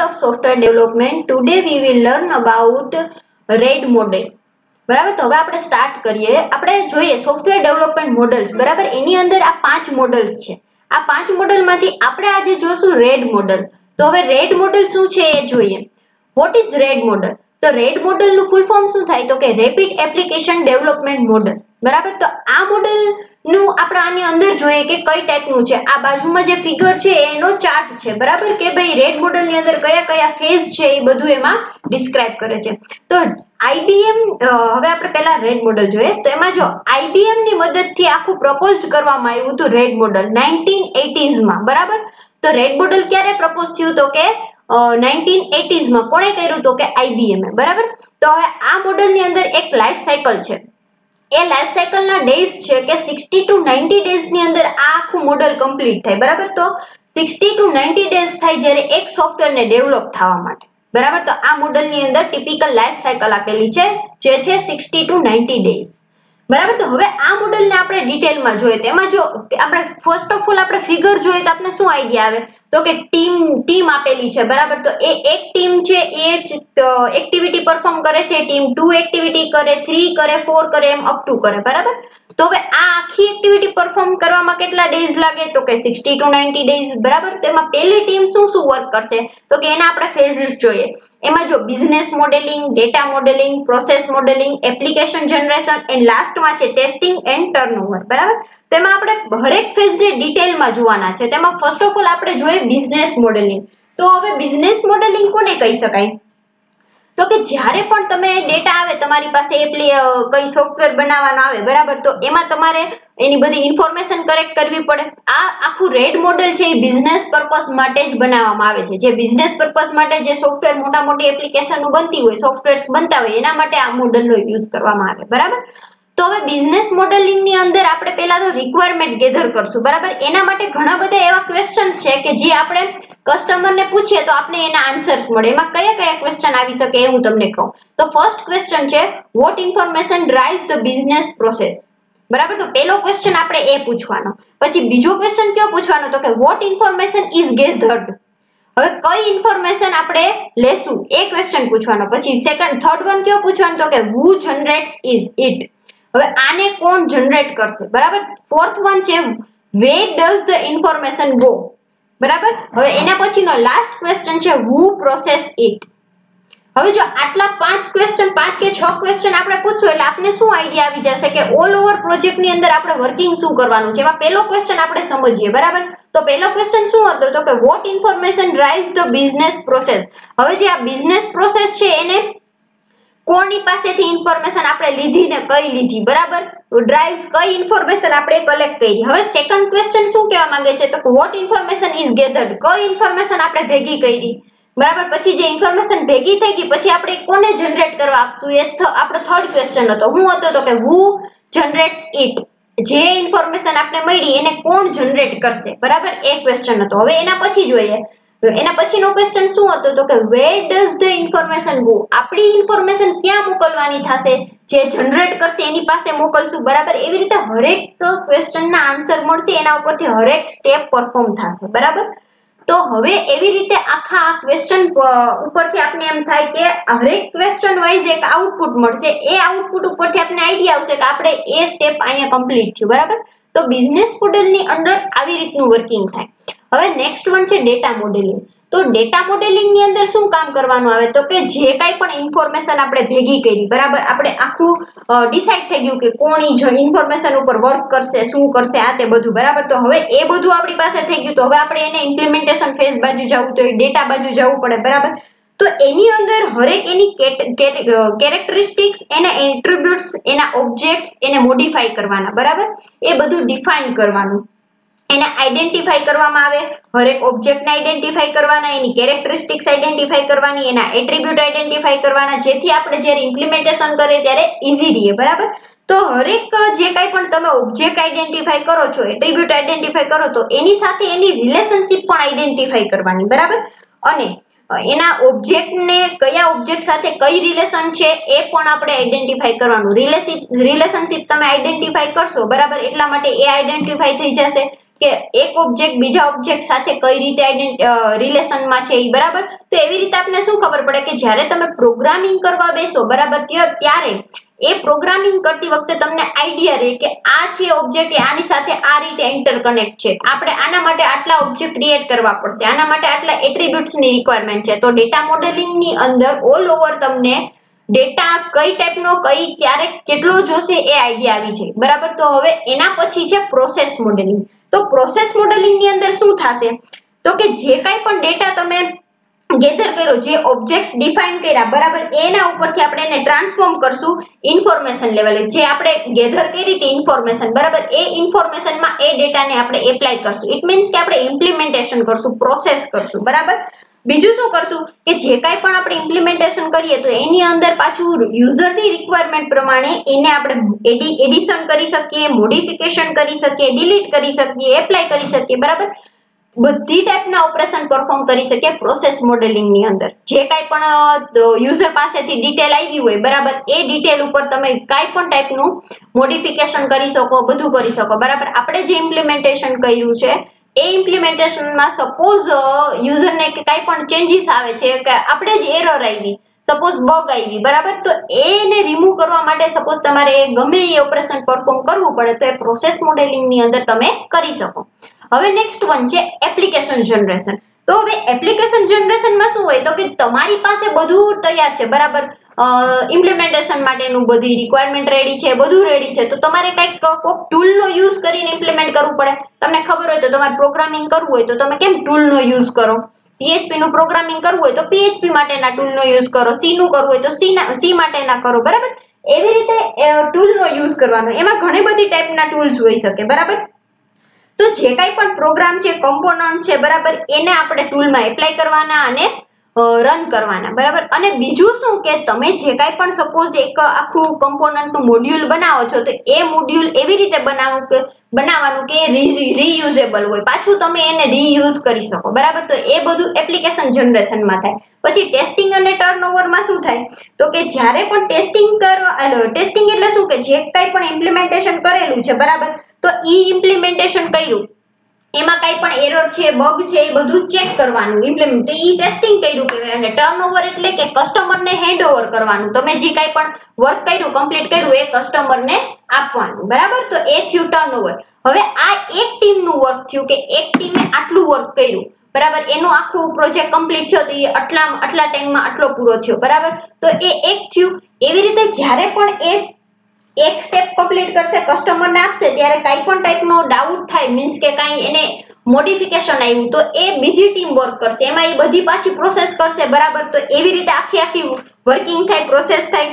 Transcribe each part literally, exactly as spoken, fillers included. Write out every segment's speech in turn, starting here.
of software development. Today we will learn about RAID model. બરાબર, તો હવે આપણે સ્ટાર્ટ કરીએ. આપણે જોઈએ સોફ્ટવેર ડેવલપમેન્ટ મોડલ્સ. બરાબર, એની અંદર આ પાંચ મોડલ્સ છે. આ પાંચ મોડલમાંથી આપણે આજે જોશું રેડ મોડલ. તો હવે રેડ મોડલ શું છે એ જોઈએ. What is RAD model? તો રેડ મોડલનું ફૂલ ફોર્મ શું થાય? તો કે રેપિડ એપ્લિકેશન ડેવલપમેન્ટ મોડલ. બરાબર, તો આ મોડલ નું આપણે આની અંદર જોઈએ કે કઈ ટાઈપનું છે. આ બાજુમાં જે ફિગર છે એનો ચાર્ટ છે. બરાબર, કે ભાઈ રેડ મોડલની અંદર કયા કયા ફેઝ છે એ બધું એમાં ડિસ્ક્રાઇબ કરે છે. તો આઈબીએમ, હવે આપણે પહેલા રેડ મોડલ જોઈએ. તો એમાં જો આઈબીએમ ની મદદથી આખું પ્રપોઝ કરવામાં આવ્યું હતું રેડ મોડલ નાઇન્ટીન એટીઝ માં. બરાબર, તો રેડ મોડલ ક્યારે પ્રપોઝ થયું? તો કે નાઇન્ટીન એટીઝ માં. કોણે કર્યું? તો કે આઈબીએમ. બરાબર, તો હવે આ મોડલની અંદર એક લાઈફ સાયકલ છે. એ લાઈફ સાયકલના ડેઝ છે કે સિક્સટી ટુ નાઇન્ટી ડેઝ ની અંદર આ આખું મોડલ કમ્પ્લીટ થાય. બરાબર, તો સિક્સટી ટુ નાઇન્ટી ડેઝ થાય જ્યારે એક સોફ્ટવેરને ડેવલપ થવા માટે. બરાબર, તો આ મોડલની અંદર ટિપિકલ લાઈફ સાયકલ આપેલી છે જે છે સિક્સટી ટુ નાઇન્ટી ડેઝ. બરાબર, તો હવે આ મોડલને આપણે ડિટેલમાં જોઈએ. તો એમાં જો આપણે ફર્સ્ટ ઓફ ઓલ આપણે ફિગર જોઈએ તો આપણે શું આઈડિયા આવે? તો કે ટીમ ટીમ આપેલી છે. બરાબર, તો એ એક ટીમ છે એ એક્ટિવિટી પરફોર્મ કરે છે. ટીમ ટુ એક્ટિવિટી કરે, થ્રી કરે, ફોર કરે, એમ અપ ટુ કરે. બરાબર, તો હવે આ આખી એક્ટિવિટી પરફોર્મ કરવામાં કેટલા ડેઝ લાગે? તો કે સિક્સટી ટુ નાઇન્ટી ડેઝ. બરાબર, તો એમાં પહેલી ટીમ શું શું વર્ક કરશે? તો કે એના આપણે ફેઝિસ જોઈએ. એમાં જો business modeling, data modeling, process modeling, application generation and લાસ્ટમાં છે ટેસ્ટિંગ એન્ડ ટર્નઓવર. બરાબર, તેમાં આપણે હરેક ફેઝને ડિટેલમાં જોવાના છે. તેમાં ફર્સ્ટ ઓફ ઓલ આપણે જોઈએ બિઝનેસ મોડેલિંગ. તો હવે બિઝનેસ મોડેલિંગ કોને કહી શકાય? તો કે જ્યારે પણ તમે ડેટા આવે તમારી પાસે એપ્લી કઈ સોફ્ટવેર બનાવવાનો આવે. બરાબર, તો એમાં તમારે એની બધી ઇન્ફોર્મેશન કરેક્ટ કરવી પડે. આ આખું રેડ મોડેલ છે એ બિઝનેસ પર્પઝ માટે જ બનાવવામાં આવે છે. જે બિઝનેસ પર્પઝ માટે જે સોફ્ટવેર મોટા મોટી એપ્લિકેશનો બનતી હોય, સોફ્ટવેર્સ બનતા હોય, એના માટે આ મોડેલનો યુઝ કરવામાં આવે. બરાબર, તો હવે બિઝનેસ મોડેલિંગ ની અંદર આપણે પહેલા તો રિક્વાયરમેન્ટ ગેધર કરશું. બરાબર, એના માટે ઘણા બધા એવા ક્વેશ્ચન છે કે જે આપણે કસ્ટમરને પૂછીએ તો આપણે એના આન્સર્સ મળે. એમાં કયા કયા ક્વેશ્ચન આવી શકે એ હું તમને કહું. તો ફર્સ્ટ ક્વેશ્ચન છે what information drives the business process. બરાબર, તો પહેલો ક્વેશ્ચન આપણે એ પૂછવાનો. પછી બીજો ક્વેશ્ચન કયો પૂછવાનો? તો કે વોટ ઇન્ફોર્મેશન ઇઝ ગેધર્ડ. હવે કઈ ઇન્ફોર્મેશન આપણે લેશું એ ક્વેશ્ચન પૂછવાનો. પછી સેકન્ડ થર્ડ વન કયો પૂછવાનો? તો કે હુ જનરેટ્સ ઇઝ ઇટ. હવે આને કોણ જનરેટ કરશે? બરાબર, ફોર્થ વન છે where does the information go. બરાબર, હવે એના પછીનો લાસ્ટ ક્વેશ્ચન છે હુ પ્રોસેસ ઇટ. હવે જો આટલા પાંચ ક્વેશ્ચન, પાંચ કે છ ક્વેશ્ચન આપણે પૂછશું એટલે આપને શું આઈડિયા આવી જશે કે ઓલ ઓવર પ્રોજેક્ટની અંદર આપણે વર્કિંગ શું કરવાનું છે. એમાં પહેલો ક્વેશ્ચન આપણે સમજીએ. બરાબર, તો પહેલો ક્વેશ્ચન શું હતો? તો કે what information drives the business process. હવે જે આ બિઝનેસ પ્રોસેસ છે એને કોની પાસેથી ઇન્ફોર્મેશન આપણે લીધી ને કઈ લીધી? બરાબર, ડ્રાઇવ્સ કઈ ઇન્ફોર્મેશન આપણે કલેક્ટ કરી. હવે સેકન્ડ ક્વેશ્ચન શું કહેવા માંગે છે? તો વોટ ઇન્ફોર્મેશન ઇઝ ગેધર્ડ. કઈ ઇન્ફોર્મેશન આપણે ભેગી કરી. બરાબર, પછી જે ઇન્ફોર્મેશન ભેગી થઈ ગઈ પછી આપણે કોને જનરેટ કરવા આપશું? એ આપણો થર્ડ ક્વેશ્ચન હતો. હું હતો તો કે હુ જનરેટ્સ ઇટ. જે ઇન્ફોર્મેશન આપણે મળી એને કોણ જનરેટ કરશે? બરાબર, એ ક્વેશ્ચન હતો. હવે એના પછી જોઈએ, એના પછીનો ક્વેશ્ચન શું હતો? તો કે where does the information go. આપણી ઇન્ફોર્મેશન ક્યાં મોકલવાની થશે? જે જનરેટ કરશે એની પાસે મોકલશું. બરાબર, એવી રીતે હરેક ક્વેશ્ચનના આન્સર મળશે, એના ઉપરથી હરેક સ્ટેપ પરફોર્મ થશે. બરાબર, તો હવે એવી રીતે આખા આ ક્વેશ્ચન ઉપરથી આપણે એમ થાય કે હરેક ક્વેશ્ચન વાઇઝ એક આઉટપુટ મળશે. એ આઉટપુટ ઉપરથી આપણે આઈડિયા આવશે કે આપણે એ સ્ટેપ અહીંયા કમ્પ્લીટ થયું. બરાબર, તો બિઝનેસ મોડેલની અંદર આવી રીતનું વર્કિંગ થાય. હવે નેક્સ્ટ વન છે ડેટા મોડેલિંગ. તો ડેટા મોડેલિંગ ની અંદર શું કામ કરવાનું આવે? તો કે જે કાંઈ પણ ઇન્ફોર્મેશન આપણે ભેગી કરી. બરાબર, આપણે આખું ડિસાઈડ થઈ ગયું કે કોણ ઈ ઇન્ફોર્મેશન ઉપર વર્ક કરશે, શું કરશે, આ તે બધું. બરાબર, તો હવે એ બધું આપણી પાસે થઈ ગયું. તો હવે આપણે એને ઇમ્પ્લિમેન્ટેશન ફેઝ બાજુ જવું, તો ડેટા બાજુ જવું પડે. બરાબર, તો એની અંદર હરેક એની કેરેક્ટરિસ્ટિક્સ, એના એટ્રીબ્યુટ્સ, એના ઓબ્જેક્ટ્સ એને મોડિફાઈ કરવાના. બરાબર, એ બધું ડિફાઇન કરવાનું. એને આઈડેન્ટિફાઈ કરવામાં આવે. હરેક ઓબ્જેક્ટને આઈડેન્ટિફાઈ કરવાના, એની કેરેક્ટરિસ્ટિક્સ આઈડેન્ટિફાઈ કરવાની, એના એટ્રીબ્યુટ આઈડેન્ટિફાઈ કરવાના, જેથી આપણે જ્યારે ઇમ્પ્લિમેન્ટેશન કરીએ ત્યારે ઈઝી રહે. બરાબર, તો હરેક જે કાંઈ પણ તમે ઓબ્જેક્ટ આઈડેન્ટિફાઈ કરો છો, એટ્રીબ્યુટ આઈડેન્ટિફાઈ કરો તો એની સાથે એની રિલેશનશિપ પણ આઈડેન્ટિફાઈ કરવાની. બરાબર, અને એના ઓબ્જેક્ટને કયા ઓબ્જેક્ટ સાથે કઈ રિલેશન છે એ પણ આપણે આઈડેન્ટિફાઈ કરવાનું. રિલેશનશિપ તમે આઈડેન્ટિફાઈ કરશો. બરાબર, એટલા માટે એ આઈડેન્ટિફાઈ થઈ જશે. કે એક ઓબ્જેક્ટ બીજા ઓબ્જેક્ટ સાથે કઈ રીતે રિલેશનમાં છે, બરાબર. તો એવી રીતે આપણે શું ખબર પડે કે જ્યારે તમે પ્રોગ્રામિંગ કરવા બેસો, બરાબર, ત્યારે એ પ્રોગ્રામિંગ કરતી વખતે તમને આઈડિયા રહે કે આ છે ઓબ્જેક્ટ આની સાથે આ રીતે ઇન્ટરકનેક્ટ છે, આપણે આના માટે આટલા ઓબ્જેક્ટ ક્રિએટ કરવા પડશે, આના માટે આટલા એટ્રીબ્યુટ્સ ની રિક્વાયરમેન્ટ છે. તો ડેટા મોડેલિંગ ની અંદર ઓલ ઓવર તમને ડેટા કઈ ટાઈપનો કઈ ક્યારે કેટલો જોશે એ આઈડિયા આવી જાય, બરાબર. તો હવે એના પછી છે પ્રોસેસ મોડેલિંગ. તો પ્રોસેસ મોડેલિંગ ની અંદર શું થશે તો કે જે કાંઈ પણ ડેટા તમે ગેધર કર્યો, જે ઓબ્જેક્ટ્સ ડિફાઇન કર્યા, બરાબર, એના ઉપરથી આપણે એને ટ્રાન્સફોર્મ કરશું ઇન્ફોર્મેશન લેવલે. જે આપણે ગેધર કરી હતી ઇન્ફોર્મેશન, બરાબર, એ ઇન્ફોર્મેશનમાં એ ડેટાને આપણે એપ્લાય કરશું. ઇટ મીન્સ કે આપણે ઇમ્પ્લિમેન્ટેશન કરશું, પ્રોસેસ કરશું, બરાબર. બીજું શું કરશું કે જે કાંઈ પણ આપણે ઇમ્પ્લિમેન્ટેશન કરીએ તો એની અંદર પાછું યુઝરની રિક્વાયરમેન્ટ પ્રમાણે એને આપણે એડિશન કરી શકીએ, મોડિફિકેશન કરી શકીએ, ડિલીટ કરી શકીએ, એપ્લાય કરી શકીએ, બરાબર. બધી ટાઈપના ઓપરેશન પરફોર્મ કરી શકીએ પ્રોસેસ મોડેલિંગ ની અંદર. જે કાંઈ પણ યુઝર પાસેથી ડિટેલ આવી હોય, બરાબર, એ ડિટેલ ઉપર તમે કાંઈ પણ ટાઈપનું મોડિફિકેશન કરી શકો, બધું કરી શકો, બરાબર. આપણે જે ઇમ્પ્લિમેન્ટેશન કર્યું છે એ ઇમ્પ્લિમેન્ટેશનમાં સપોઝ યુઝરને કે કાંઈ પણ ચેન્જીસ આવે છે, કે આપણે જ એરર આવી, સપોઝ બગ આવી, બરાબર, તો એને રિમૂવ કરવા માટે સપોઝ તમારે ગમે એ ઓપરેશન પરફોર્મ કરવું પડે તો એ પ્રોસેસ મોડેલિંગ ની અંદર તમે કરી શકો. હવે નેક્સ્ટ વન છે એપ્લિકેશન જનરેશન. તો હવે એપ્લિકેશન જનરેશનમાં શું હોય તો કે તમારી પાસે બધું તૈયાર છે, બરાબર, ઇમ્પ્લિમેન્ટેશન માટેનું બધી રિક્વાયરમેન્ટ રેડી છે, બધું રેડી છે. તો તમારે કંઈક કોઈક ટૂલનો યુઝ કરીને ઇમ્પ્લિમેન્ટ કરવું પડે. તમને ખબર હોય તો તમારે પ્રોગ્રામિંગ કરવું હોય તો તમે કેમ ટૂલનો યુઝ કરો, પીએચપી નું પ્રોગ્રામિંગ કરવું હોય તો પીએચપી માટેના ટૂલનો યુઝ કરો, સી નું કરવું હોય તો સી ના સી માટેના કરો, બરાબર. એવી રીતે ટૂલનો યુઝ કરવાનો. એમાં ઘણી બધી ટાઈપના ટૂલ્સ હોઈ શકે, બરાબર. તો જે કાંઈ પણ પ્રોગ્રામ છે, કમ્પોનન્ટ છે, બરાબર, એને આપણે ટૂલમાં એપ્લાય કરવાના અને રન કરવાના, બરાબર. અને બીજું શું કે તમે જે કાંઈ પણ સપોઝ એક આખું કમ્પોનન્ટનું મોડ્યુલ બનાવો છો તો એ મોડ્યુલ એવી રીતે બનાવો કે બનાવવાનું કે રીયુઝેબલ હોય, પાછું તમે એને રીયુઝ કરી શકો, બરાબર. તો એ બધું એપ્લિકેશન જનરેશનમાં થાય. પછી ટેસ્ટિંગ અને ટર્નઓવરમાં શું થાય તો કે જ્યારે પણ ટેસ્ટિંગ કરવા, ટેસ્ટિંગ એટલે શું કે જે કાંઈ પણ ઇમ્પ્લિમેન્ટેશન કરેલું છે, બરાબર, તો ઈ ઇમ્પ્લિમેન્ટેશન કર્યું એમાં કાંઈ પણ એરર છે, બગ છે, એ બધું ચેક કરવાનું, ઇમ્પ્લિમેન્ટ, તો ઈ ટેસ્ટિંગ કર્યું કહેવાય. અને ટર્નઓવર એટલે કે કસ્ટમરને હેન્ડઓવર કરવાનું, તમે જે કાંઈ પણ વર્ક કર્યું, કમ્પ્લીટ કર્યું, એ કસ્ટમરને આપવાનું, બરાબર. તો એ થયું ટર્નઓવર. હવે આ એક ટીમનું વર્ક થયું કે એક ટીમે આટલું વર્ક કર્યું, બરાબર, એનું આખું પ્રોજેક્ટ કમ્પ્લીટ થયો તો એ આટલા આટલા ટાઈમમાં આટલો પૂરો થયો, બરાબર. તો એ એક થયું. એવી રીતે જ્યારે પણ એ એક સ્ટેપ કમ્પ્લીટ કરશે, કસ્ટમરને આપશે, ત્યારે કાંઈ પણ ટાઈપનો ડાઉટ થાય, મીન્સ કે કાંઈ એને મોડિફિકેશન આવ્યું તો એ બીજી ટીમ વર્ક કરશે, એમાં એ બધી પાછી પ્રોસેસ કરશે, બરાબર. તો એવી રીતે આખી આખી વર્કિંગ થાય, પ્રોસેસ થાય.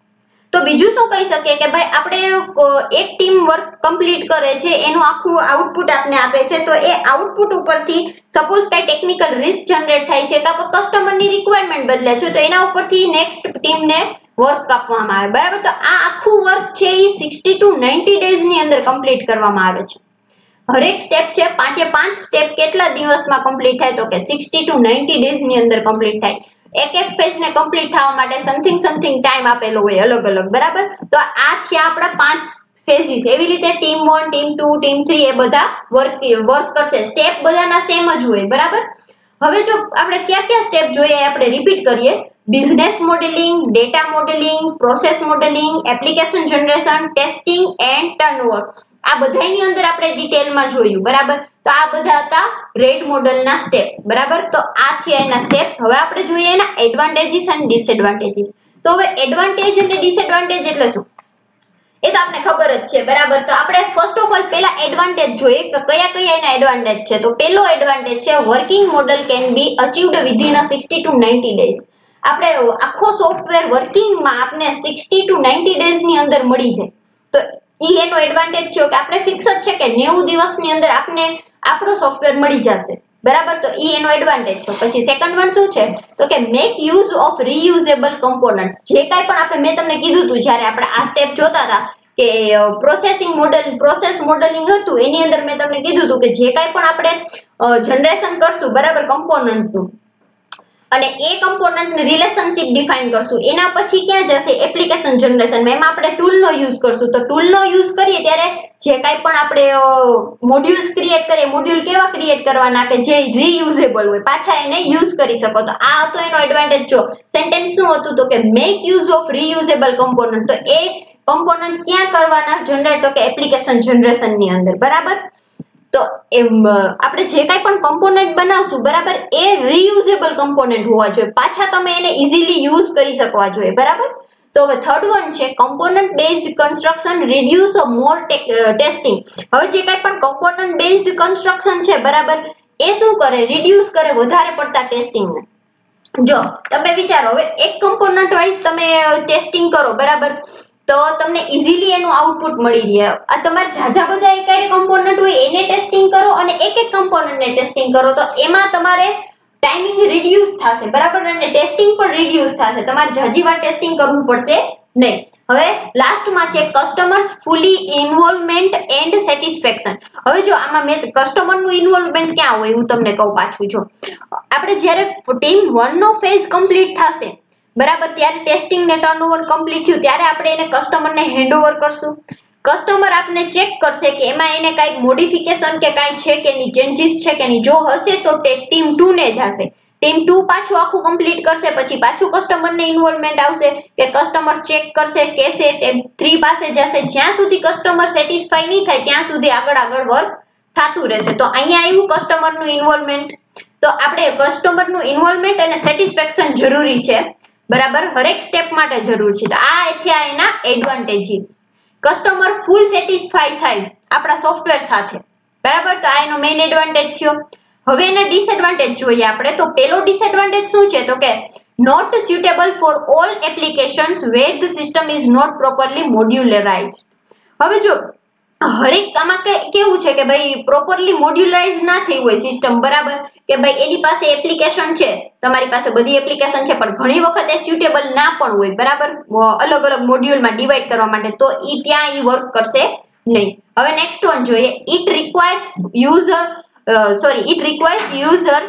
તો બીજું શું કહી શકીએ કે ભાઈ આપણે એક ટીમ વર્ક કમ્પ્લીટ કરે છે, એનું આખું આઉટપુટ આપને આપે છે, તો એ આઉટપુટ ઉપરથી સપોઝ કાંઈ ટેકનિકલ રિસ્ક જનરેટ થાય છે, કાં કસ્ટમરની રિક્વાયરમેન્ટ બદલે છે, તો એના ઉપરથી નેક્સ્ટ ટીમને વર્ક આપવામાં આવે, બરાબર. તો આ આખું વર્ક છે એ સિક્સટી ટુ નાઇન્ટી ડેઝ ની અંદર કમ્પ્લીટ કરવામાં આવે છે. હરેક સ્ટેપ છે, પાંચે પાંચ સ્ટેપ કેટલા દિવસમાં કમ્પ્લીટ થાય તો કે સિક્સટી ટુ નાઇન્ટી ડેઝ ની અંદર કમ્પ્લીટ થાય. એક એક ફેઝ ને કમ્પ્લીટ થવા માટે સમથિંગ સમથિંગ ટાઈમ આપેલો હોય અલગ અલગ, બરાબર. તો આ થયા આપણા પાંચ ફેઝિસ. એવી રીતે team one, team two, team three એ બધા વર્ક વર્ક કરશે. સ્ટેપ બધાના સેમ જ હોય, બરાબર. હવે જો આપણે ક્યાં ક્યાં સ્ટેપ જોઈએ આપણે રિપીટ કરીએ. Business modeling, data modeling, process modeling, application generation, testing and turnover. આ બધાની અંદર આપણે ડિટેલમાં જોયું, બરાબર. તો આ બધા હતા રેડ મોડેલના સ્ટેપ્સ, બરાબર. તો આ થયા એના સ્ટેપ્સ. હવે આપણે જોઈએ એના એડવાન્ટેજીસ અને ડિસએડવાન્ટેજીસ. તો હવે એડવાન્ટેજ અને ડિસએડવાન્ટેજ એટલે શું એ તો આપણે ખબર જ છે, બરાબર. તો આપણે ફર્સ્ટ ઓફ ઓલ પહેલા એડવાન્ટેજ જોઈએ કે કયા કયા એના એડવાન્ટેજ છે. તો પહેલો એડવાન્ટેજ છે working model can be achieved within a sixty to ninety days. આપણે આખો સોફ્ટવેર વર્કિંગમાં આપણે સિક્સટી ટુ નાઇન્ટી ડેઝ ની અંદર મળી જાય. તો ઈ એનો એડવાન્ટેજ થયો કે આપણે ફિક્સ જ છે કે નેવું દિવસની અંદર આપને આપણો સોફ્ટવેર મળી જશે, બરાબર. તો ઈ એનો એડવાન્ટેજ. તો પછી સેકન્ડ વન શું છે તો કે make use of reusable components. જે કાંઈ પણ આપણે મેં તમને કીધું હતું જ્યારે આપણે આ સ્ટેપ જોતા હતા કે પ્રોસેસિંગ મોડેલ પ્રોસેસ મોડેલિંગ હતું, એની અંદર મેં તમને કીધું હતું કે જે કાંઈ પણ આપણે જનરેશન કરશું, બરાબર, કમ્પોનન્ટનું, અને એ કમ્પોનન્ટ ને રિલેશનશિપ ડિફાઇન કરશું. એના પછી ક્યાં જશે? એપ્લિકેશન જનરેશન માં. એમાં આપણે ટૂલ નો યુઝ કરશું. તો ટૂલ નો યુઝ કરીએ ત્યારે જે કાંઈ પણ આપણે મોડ્યુલ્સ ક્રિએટ કરીએ, મોડ્યુલ કેવા ક્રિએટ કરવાના કે જે રીયુઝેબલ હોય, પાછા એને યુઝ કરી શકો. તો આ હતો એનો એડવાન્ટેજ. જો સેન્ટેન્સ શું હતું તો કે make use of reusable component. તો એ કમ્પોનન્ટ ક્યાં કરવાના જનરેટ? તો કે એપ્લિકેશન જનરેશન ની અંદર. બરાબર. તો એમ આપણે જે કાંઈ પણ કમ્પોનન્ટ બનાવશું, બરાબર, એ રીયુઝેબલ કમ્પોનન્ટ હોવા જોઈએ. પાછા તમે એને ઇઝીલી યુઝ કરી શકવા જોઈએ. બરાબર. તો હવે થર્ડ વન છે component based construction reduce more testing. હવે જે કાંઈ પણ કમ્પોનન્ટ બેઝડ કન્સ્ટ્રક્શન છે, બરાબર, એ શું કરે? રિડ્યુસ કરે વધારે પડતા ટેસ્ટિંગને. જો તમે વિચારો, હવે એક કમ્પોનન્ટ વાઇઝ તમે ટેસ્ટિંગ કરો, બરાબર, તો તમને ઇઝીલી એનું આઉટપુટ મળી રહે. આ તમારે ઝાઝા બધા એકારે કમ્પોનન્ટ હોય એને ટેસ્ટિંગ કરો અને એક એક કમ્પોનન્ટને ટેસ્ટિંગ કરો, તો એમાં તમારે ટાઈમિંગ રિડ્યુસ થશે. બરાબર. અને ટેસ્ટિંગ પણ રિડ્યુસ થશે. તમારે ઝાઝી વાર ટેસ્ટિંગ કરવું પડશે નહીં. હવે લાસ્ટમાં છે કસ્ટમર્સ ફૂલી ઇન્વોલ્વમેન્ટ એન્ડ સેટિસ્ફેક્શન. હવે જો આમાં મેં કસ્ટમરનું ઇન્વોલ્વમેન્ટ ક્યાં હોય હું તમને કહું પાછું. જો આપણે જ્યારે ટીમ વન નો ફેઝ કમ્પ્લીટ થશે, બરાબર, ત્યારે ટેસ્ટિંગ ને ટર્નઓવર કમ્પ્લીટ થયું ત્યારે આપણે એને કસ્ટમરને હેન્ડઓવર કરશું. કસ્ટમર આપને ચેક કરશે કે એમાં એને કાંઈક મોડિફિકેશન કે કાંઈ છે કે નહીં, ચેન્જીસ છે કે નહીં. જો હશે તો તે ટીમ ટુ ને જશે. ટીમ ટુ પાછું આખું કમ્પ્લીટ કરશે, પછી પાછું કસ્ટમરને ઇન્વોલ્વમેન્ટ આવશે કે કસ્ટમર ચેક કરશે, કહેશે, ટીમ થ્રી પાસે જશે. જ્યાં સુધી કસ્ટમર સેટિસ્ફાઈ નહીં થાય ત્યાં સુધી આગળ આગળ વર્ક થતું રહેશે. તો અહીંયા આવ્યું કસ્ટમરનું ઇન્વોલ્વમેન્ટ. તો આપણે કસ્ટમરનું ઇન્વોલ્વમેન્ટ અને સેટિસ્ફેક્શન જરૂરી છે. બરાબર. હરેક સ્ટેપ માટે જરૂર છે. તો આ થયા એના એડવાન્ટેજીસ. કસ્ટમર ફૂલ સેટિસ્ફાઈ થાય આપણા સોફ્ટવેર સાથે. બરાબર. તો આ એનો મેઇન એડવાન્ટેજ થયો. હવે એના ડિસએડવાન્ટેજ જોઈએ આપણે. તો પેલો ડિસએડવાન્ટેજ શું છે તો કે not suitable for all applications where the system is not properly modularized. હવે જો હરેક આમાં કેવું છે કે ભાઈ પ્રોપરલી મોડ્યુલાઇઝ ના થઈ હોય સિસ્ટમ, બરાબર, કે ભાઈ એની પાસે એપ્લિકેશન છે, તમારી પાસે બધી એપ્લિકેશન છે, પણ ઘણી વખત એ સ્યુટેબલ ના પણ હોય, બરાબર, અલગ અલગ મોડ્યુલમાં ડિવાઈડ કરવા માટે, તો ઈ ત્યાં ઈ વર્ક કરશે નહીં. હવે નેક્સ્ટ વન જોઈએ. It requires user sorry it requires user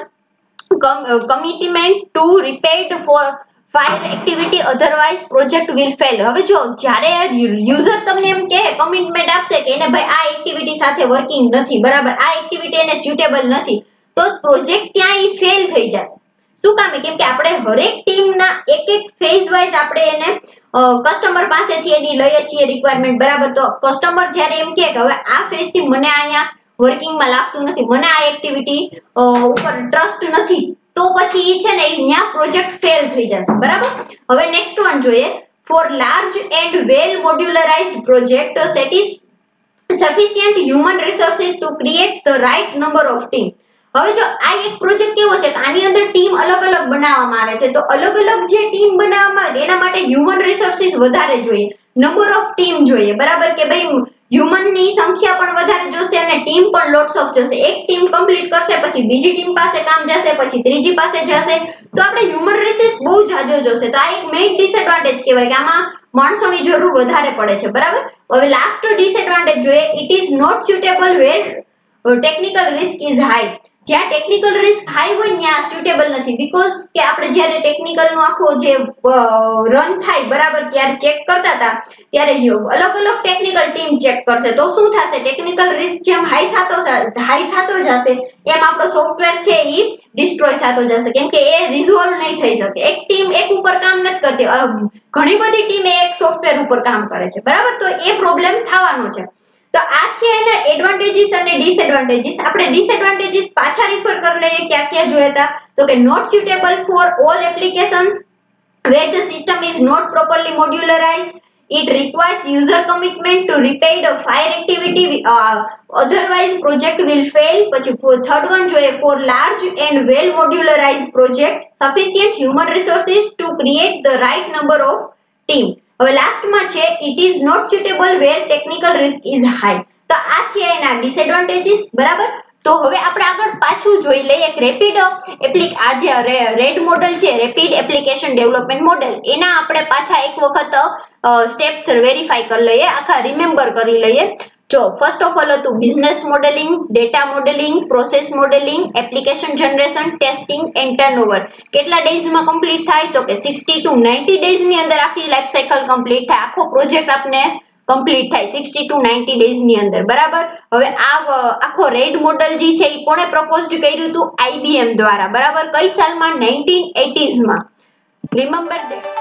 commitment to rapid for fire activity, otherwise project will fail. હવે જો જ્યારે યુઝર તમને એમ કહે, કમિટમેન્ટ આપશે કે એને ભાઈ આ એક્ટિવિટી સાથે વર્કિંગ નથી, બરાબર, આ એક્ટિવિટી એને સ્યુટેબલ નથી, તો પ્રોજેક્ટ ત્યાં ઈ ફેલ થઈ જશે. શું કામ? કેમ કે આપણે હરેક ટીમના એક એક ફેઝ વાઇઝ આપણે એને કસ્ટમર પાસેથી એની લઈએ છીએ રિક્વાયરમેન્ટ, બરાબર. તો કસ્ટમર જ્યારે એમ કહે કે હવે આ ફેઝથી મને અહીંયા વર્કિંગમાં લાગતું નથી, મને આ એક્ટિવિટી ઉપર ટ્રસ્ટ નથી, તો પછી છે ને અહીંયા પ્રોજેક્ટ ફેલ થઈ જશે. બરાબર. હવે નેક્સ્ટ વન જોઈએ. For large and well modularized project સેટિસ sufficient human resources to create the right number of team. હવે જો આ એક પ્રોજેક્ટ કેવો છે કે આની અંદર ટીમ અલગ અલગ બનાવવામાં આવે છે, તો અલગ અલગ જે ટીમ બનાવવામાં આવે એના માટે હ્યુમન રિસોર્સિસ વધારે જોઈએ, નંબર ઓફ ટીમ જોઈએ, બરાબર, કે ભાઈ હ્યુમન ની સંખ્યા પણ વધારે જોશે અને ટીમ પણ લોટ્સ ઓફ જોશે. એક ટીમ કમ્પ્લીટ કરશે પછી બીજી ટીમ પાસે કામ જશે, પછી ત્રીજી પાસે જશે, તો આપણે હ્યુમન રિસોર્સિસ બહુ જાજો જોશે. તો આ એક મેઇન ડિસએડવાન્ટેજ કહેવાય કે આમાં માણસોની જરૂર વધારે પડે છે. બરાબર. હવે લાસ્ટ ડિસએડવાન્ટેજ જોઈએ. It is not suitable where technical risk is high. જ્યાં ટેકનિકલ રિસ્ક હાઈ હોય ત્યાં સુટેબલ નથી, બીકોઝ કે આપણે જ્યારે ટેકનિકલ નો આખો જે રન થાય, બરાબર, ત્યારે ચેક કરતા હતા ત્યારે અલગ અલગ ટેકનિકલ ટીમ ચેક કરશે, તો શું થશે? ટેકનિકલ રિસ્ક જેમ હાઈ થતો હાઈ થતો જશે એમ આપણો સોફ્ટવેર છે એ ડિસ્ટ્રોય થતો જશે, કેમ કે એ રિઝોલ્વ નહીં થઈ શકે. એક ટીમ એક ઉપર કામ નથી કરતી, ઘણી બધી ટીમ એક સોફ્ટવેર ઉપર કામ કરે છે, બરાબર, તો એ પ્રોબ્લેમ થવાનો છે. તો આ છે એના એડવાન્ટેજીસ અને ડિસએડવાન્ટેજીસ. આપણે ડિસએડવાન્ટેજીસ પાછા રિફર કરી લઈએ ક્યાં ક્યાં જોયા હતા. તો કે not suitable for all applications where the system is not properly modularized. It requires user commitment to repair a fire activity, uh, otherwise project will fail. પછી third one જોઈએ. For large and well modularized project, sufficient human resources to create the right number of team. હવે લાસ્ટમાં છે it is not suitable where technical risk is high. તો આ થયા એના disadvantages, બરાબર. તો હવે આપણે આગળ પાછું જોઈ લઈએ એક રેપિડ એપ્લિક આ જે રેડ મોડલ છે, રેપિડ એપ્લિકેશન ડેવલપમેન્ટ મોડેલ, એના આપણે પાછા એક વખત સ્ટેપ્સ વેરીફાઈ કરી લઈએ, આખા રિમેમ્બર કરી લઈએ. જો ફર્સ્ટ ઓફ ઓલ હતું business modeling, data modeling, process modeling, application generation, testing and turnover. કેટલા ડેઝમાં કમ્પ્લીટ થાય તો કે સિક્સટી ટુ નાઇન્ટી ડેઝ ની અંદર આખી લાઈફ સાયકલ કમ્પ્લીટ થાય. આખો પ્રોજેક્ટ આપને કમ્પ્લીટ થાય સિક્સટી ટુ નાઇન્ટી ડેઝ ની અંદર. બરાબર. હવે આ આખો રેડ મોડેલ જે છે એ કોણે પ્રપોઝડ કર્યું હતું? આઈબીએમ દ્વારા. બરાબર. કઈ સાલમાં? નાઇન્ટીન એટીઝ માં. Remember that